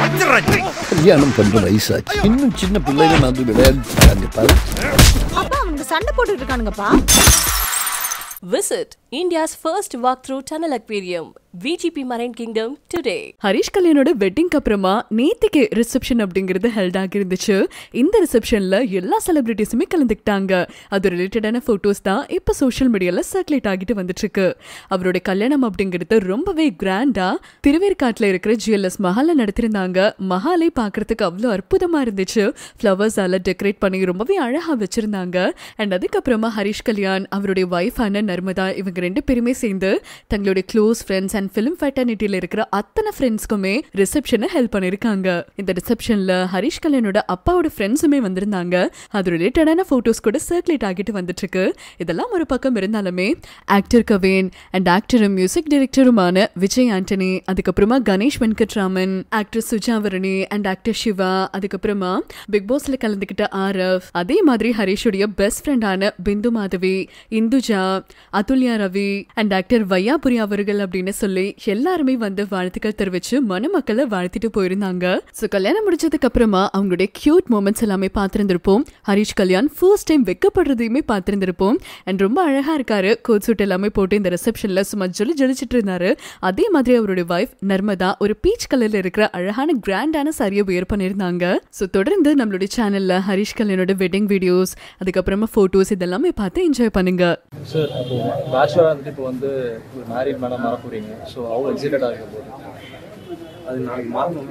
கல்யாணம் பண்ற வயசாச்சு, இன்னும் சின்ன பிள்ளைங்க மாதிரி விளையாடுறாங்க பாரு. அப்பா அவங்க சண்டை போட்டுட்டு இருக்கானுங்கப்பா. Visit India's first walkthrough tunnel aquarium, VGP Marine Kingdom today. Harish கல்யாணோட வெட்டிங்க்கு அப்புறமா நேத்திக்கு ரிசப்ஷன் அப்படிங்கிறது ஹெல்ட் ஆகி இருந்துச்சு. இந்த ரிசப்ஷன்ல எல்லா செலிபிரிட்டிஸுமே கலந்துக்கிட்டாங்க. அது ரிலேட்டடான போட்டோஸ் தான் இப்ப சோஷியல் மீடியால சர்க்குலேட் ஆகிட்டு வந்துட்டு இருக்கு. அவருடைய கல்யாணம் அப்படிங்கிறது ரொம்பவே கிராண்டா திருவேற்காட்டுல இருக்கிற ஜிஎல்எஸ் மஹால்ல நடத்திருந்தாங்க. மஹாலை பாக்குறதுக்கு அவ்வளவு அற்புதமா இருந்துச்சு. ஃபிளவர்ஸால டெக்கரேட் பண்ணி ரொம்பவே அழகா வச்சிருந்தாங்க. அண்ட் அதுக்கப்புறமா ஹரிஷ் கல்யாண் அவருடைய வைஃபான நர்மதா இவங்க ரெண்டு பேருமே சேர்ந்து தங்களுடைய க்ளோஸ் ஃப்ரெண்ட்ஸ் அண்ட் ஃபிலிம் ஃபேட்டர்னிட்டியில இருக்கிற அத்தனை ஃப்ரெண்ட்ஸ்க்குமே ரிசப்ஷனை ஹெல்ப் பண்ணிருக்காங்க. இந்த ரிசப்ஷன்ல ஹரிஷ் கல்யாணோட அப்பாவோட ஃப்ரெண்ட்ஸுமே வந்திருந்தாங்க. அது ரிலேட்டடான போட்டோஸ் கூட சர்க்குலேட் ஆகிட்டு வந்துட்டு இருக்கு. இதெல்லாம் ஒரு பக்கம் இருந்தாலுமே ஆக்டர் கவின் அண்ட் ஆக்டரும் மியூசிக் டைரக்டருமான விஜய் ஆண்டனி, அதுக்கப்புறமா Ganesh Venkatraman, actor Sujavarunee and actor Siva, அதுக்கப்புறமா பிக் பாஸ்ல கலந்துகிட்ட ஆரவ், அதே மாதிரி ஹரிஷுடைய பெஸ்ட் ஃப்ரெண்டான பிந்து மாதவி, இந்துஜா, அத்துல்யா, ரவி அண்ட் ஆக்டர் வையாபுரி அவர்கள் அப்படின்னு சொல்லி எல்லாருமே வந்து வாழ்த்துக்கள் தெரிவிச்சு மணமக்களை வாழ்த்திட்டு போயிருந்தாங்க. சோ கல்யாணம் முடிச்சதுக்கு அப்புறமா அவங்களுடைய கியூட் மூமெண்ட்ஸ் எல்லாமே பார்த்திருந்திருப்போம். ஹரிஷ் கல்யாண் ஃபர்ஸ்ட் டைம் வெக்கப்படுறதையுமே பார்த்திருந்திருப்போம். அண்ட் ரொம்ப அழகா இருக்காரு. கோட் சூட் எல்லாமே போட்டு இந்த ரிசப்ஷன்ல சும்மா ஜொலிச்சிட்டு இருந்தாரு. அதே மாதிரி அவருடைய வைஃப் நர்மதா ஒரு பீச் கலர்ல இருக்கிற அழகான கிராண்டான சாரியை வியர் பண்ணிருந்தாங்க. சோ தொடர்ந்து நம்மளுடைய சேனல்ல ஹரிஷ் கல்யாணோட வெட்டிங் வீடியோஸ், அதுக்கப்புறமா போட்டோஸ் இதெல்லாமே பார்த்து என்ஜாய் பண்ணுங்க. சார் இப்போ பேச்சுலராக வந்துட்டு இப்போ வந்து ஒரு மேரிட் மேடம் வர போகிறீங்க. ஸோ அவ்வளோ எக்ஸைட்டடாக இருக்க போகுது. அது நாளைக்கு மாறணும்னு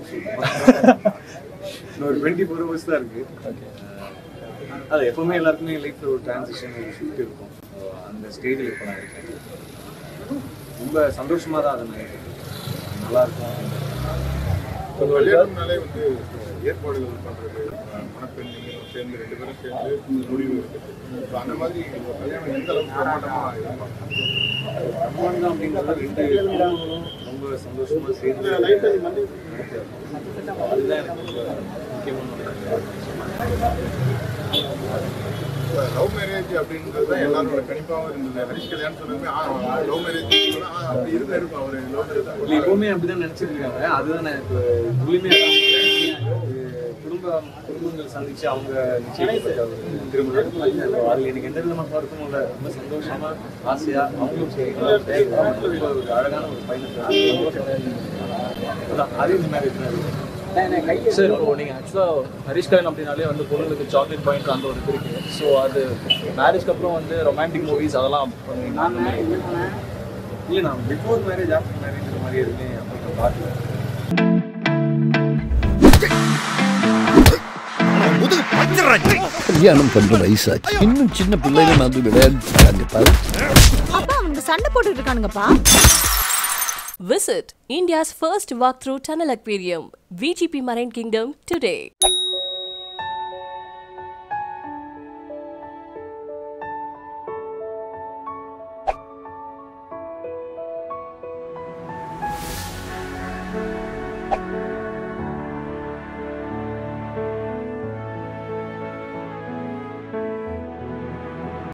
ஒரு 24 hours தான் இருக்குது. ஓகே, அது எப்போவுமே எல்லாருக்குமே லைஃப்பில் ஒரு ட்ரான்சிஷன் ஒரு ஷிஃப்ட் இருக்கும். அந்த ஸ்டேஜில் இப்போ நான் இருக்கேன். ரொம்ப சந்தோஷமாக தான் அது நான் இருக்கேன். நல்லாயிருக்கும். விளையாடுனாலே வந்து ஏற்பாடுகள் பண்ணுறது, மணப்பெண் சேர்ந்து 2 பேரும் சேர்ந்து முடிவு இருக்குது. அந்த மாதிரி கல்யாணம் எந்த அளவுக்கு பிரமாண்டமாக இருக்கும் பிரமாண்டம் அப்படிங்கிறத 2 குடும்பங்களும் ரொம்ப சந்தோஷமாக சேர்ந்து அதுதான் எனக்கு ரொம்ப முக்கியமான. லவ் மேரேஜ் அப்படின்றது தான் எல்லாரோட கணிப்பாகவும் இருந்தது. ஹரிஷ் கல்யாணம் சொன்னதுமே லவ் மேரேஜ் அப்படி இருக்கும். அவர் லவ் மேரேஜ் எப்பவுமே அப்படிதான் நினைச்சிட்டு இருக்காங்க. அதுதான் நான் இப்போ முழுமையாக குடும்பங்கள் சந்திச்சு அவங்க திரும்ப அதில் எனக்கு எந்த விதமான வருத்தமும் இல்லை. ரொம்ப சந்தோஷமா ஆசையா அவங்களும் சரி ஒரு அழகான ஒரு பயணத்தை அரேஞ்ச் மேரேஜ் தான் இருக்கு. சார் இப்போ நீங்கள் ஆக்சுவலாக ஹரிஷ் கல்யாண் அப்படின்னாலே வந்து பொண்ணுங்களுக்கு சாக்லேட் பாயிண்ட் அந்த ஒரு இது இருக்குது. ஸோ அது மேரேஜ்க்கு அப்புறம் வந்து ரொமான்டிக் மூவிஸ் அதெல்லாம் இல்லை, நான் பிஃபோர் மேரேஜ் ஆஃப்டர் மேரேஜ் இந்த மாதிரி எதுவுமே அப்படி பார்க்கல. கல்யாணம் பண்ற வயசாச்சு, இன்னும் சின்ன பிள்ளைங்க மாதிரி விளையாடுறாங்க பாரு. அப்பா அவங்க சண்டை போட்டுட்டு இருக்கானுங்கப்பா. Visit India's first walkthrough tunnel aquarium, VGP Marine Kingdom today.